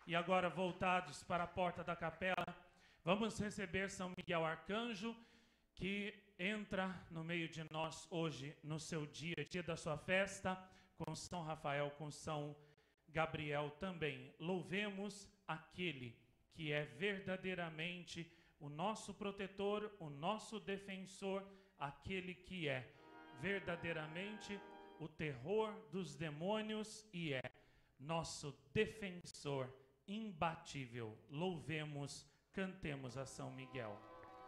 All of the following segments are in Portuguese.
E agora, voltados para a porta da capela, vamos receber São Miguel Arcanjo, que entra no meio de nós hoje, no seu dia da sua festa, com São Rafael, com São Gabriel também. Louvemos aquele que é verdadeiramente o nosso protetor, o nosso defensor, aquele que é verdadeiramente o terror dos demônios e é nosso defensor imbatível. Louvemos, cantemos a São Miguel.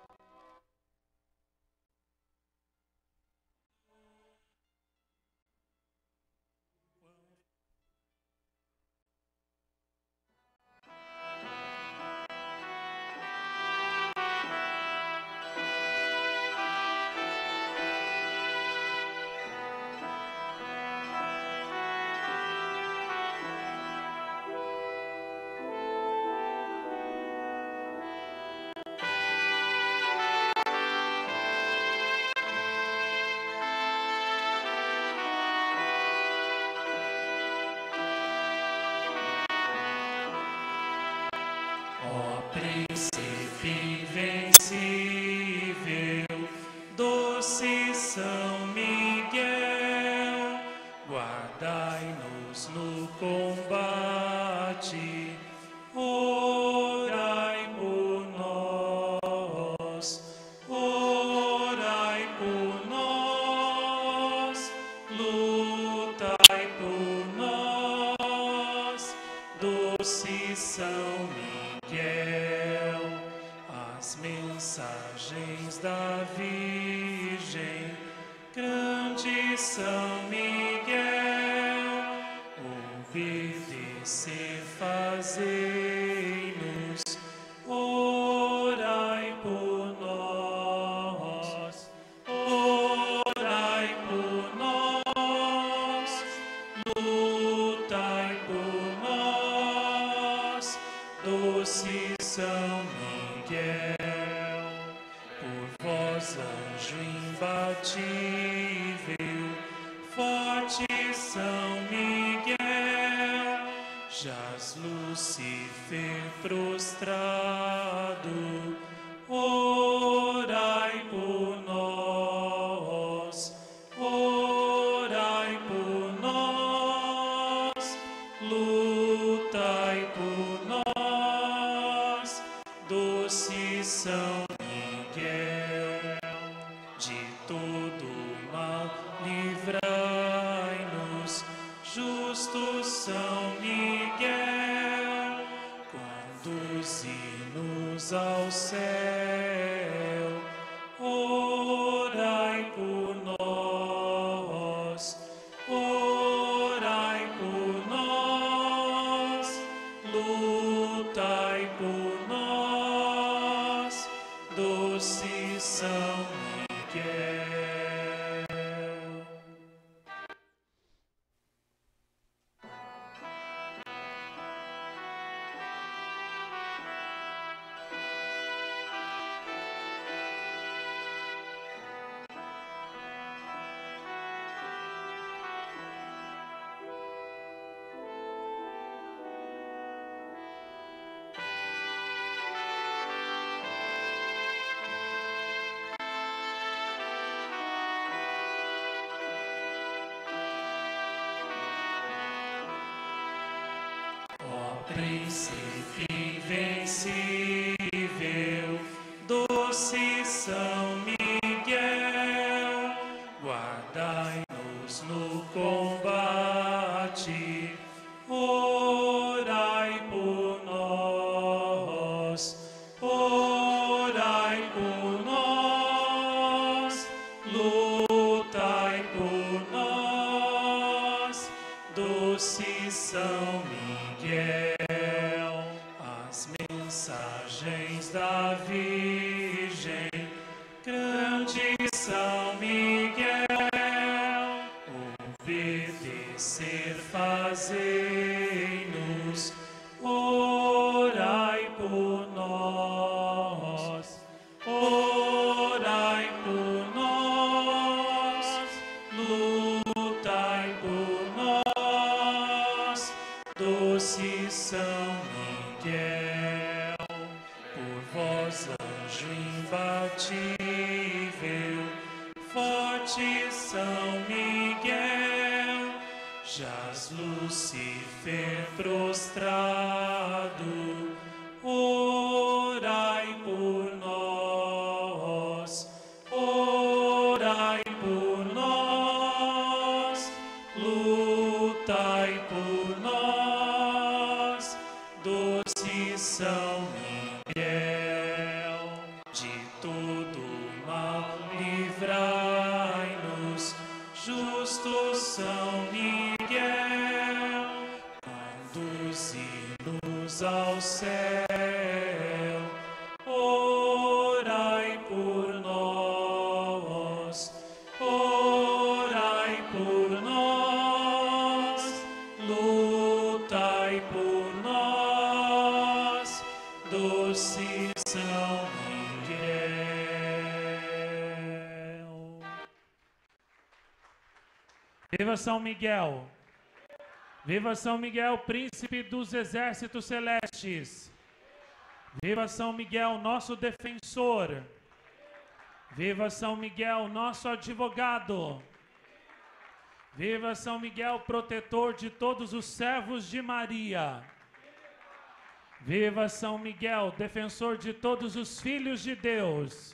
Príncipe invencível, doce São Miguel, guardai-nos no combate, orai por nós, orai por nós, lutai por nós, doce São Miguel. Mensagens da Virgem, grande São Miguel, obedecer fazei-nos, orai por nós, orai por nós, lutai por nós, doce São Miguel. Miguel, por vós, anjo imbatível, forte São Miguel, jaz Lúcifer prostrado, orai por nós, orai por nós, lutai por nós, doce São Miguel, de todo mal livrai-nos, justo São Miguel, conduzi-nos ao céu, orai por nós, orai por nós, lutai por nós, doce São Miguel. Viva São Miguel! Viva São Miguel, príncipe dos exércitos celestes! Viva São Miguel, nosso defensor! Viva São Miguel, nosso advogado! Viva São Miguel, protetor de todos os servos de Maria! Viva São Miguel, defensor de todos os filhos de Deus!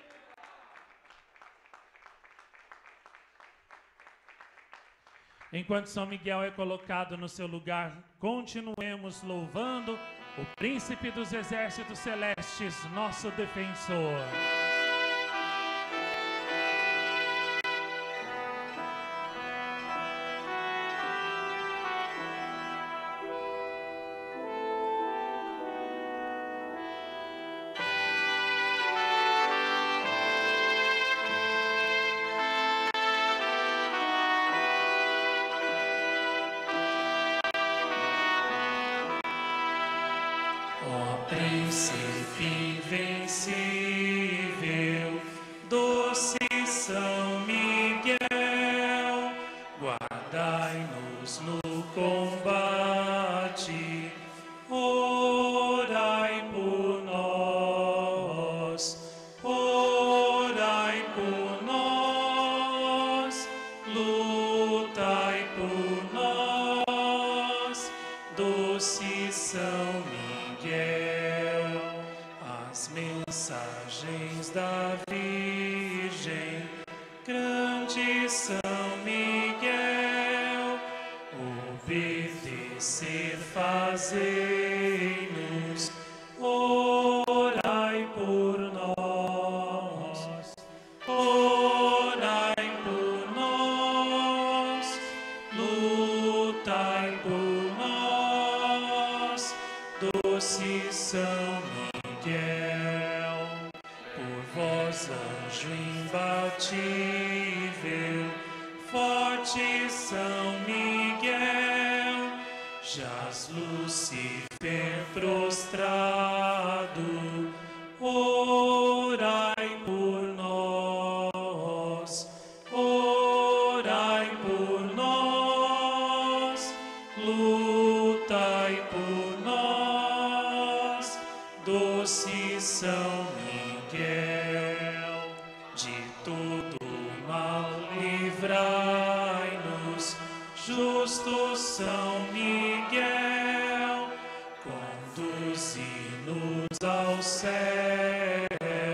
Enquanto São Miguel é colocado no seu lugar, continuemos louvando o príncipe dos exércitos celestes, nosso defensor. Príncipe invencível, doce São Miguel, guardai-nos no combate, orai por nós, orai por nós, lutai por nós, doce São Miguel, as mensagens da Virgem, grande São Miguel, obedecer fazei-nos, orai por nós, orai por nós, lutai por nós, doce São Miguel, por vós, anjo imbatível, forte São Miguel, jaz Lúcifer prostrado, orai por nós, orai por nós, lutai por nós, doce São Miguel, de todo mal livrai-nos, justo São Miguel, conduzi-nos ao céu,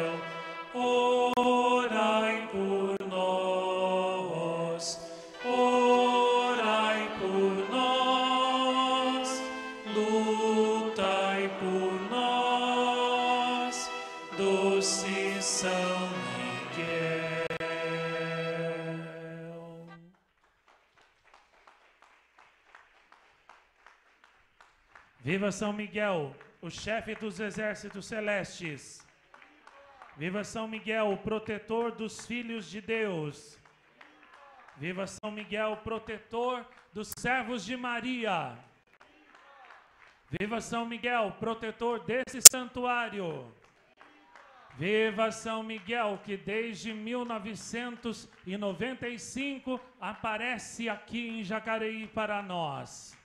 orai por nós, orai por nós, lutai por nós, doce São Miguel. Viva São Miguel, o chefe dos exércitos celestes. Viva São Miguel, o protetor dos filhos de Deus. Viva São Miguel, protetor dos servos de Maria. Viva São Miguel, protetor desse santuário. Viva São Miguel, que desde 1995 aparece aqui em Jacareí para nós.